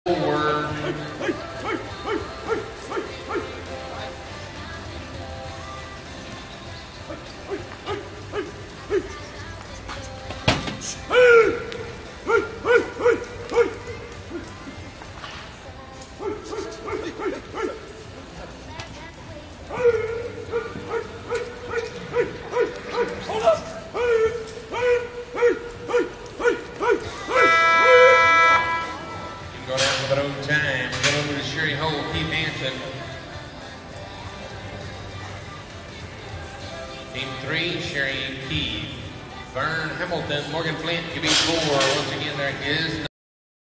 Forward. Time. Go over to Sherry Hole, Keith Hansen. Team 3, Sherry Keith. Vern Hamilton, Morgan Flint, QB 4. Once again, there is